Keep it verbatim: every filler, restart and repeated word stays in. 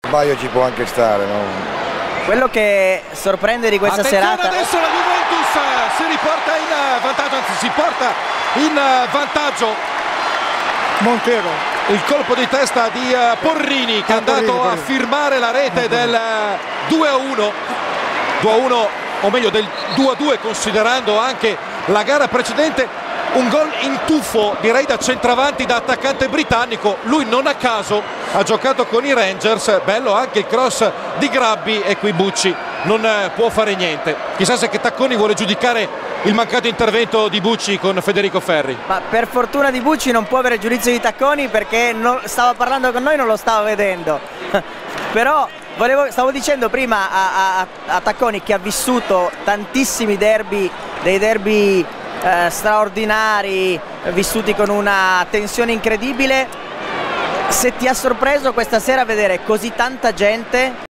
sbaglio ci può anche stare, no? Quello che sorprende di questa Attenzione, serata... adesso la Juventus si riporta in vantaggio, anzi si porta in vantaggio. Montero. Il colpo di testa di Porrini che è andato a firmare la rete del due a uno, due a uno o meglio del due a due, considerando anche la gara precedente. Un gol in tuffo, direi, da centravanti, da attaccante britannico. Lui non a caso ha giocato con i Rangers. Bello anche il cross di Grabbi, e qui Bucci non può fare niente. Chissà se che Tacconi vuole giudicare il mancato intervento di Bucci con Federico Ferri. Ma per fortuna di Bucci non può avere giudizio di Tacconi, perché non, stava parlando con noi, non lo stava vedendo. Però volevo, stavo dicendo prima a, a, a Tacconi, che ha vissuto tantissimi derby, dei derby eh, straordinari, vissuti con una tensione incredibile. Se ti ha sorpreso questa sera vedere così tanta gente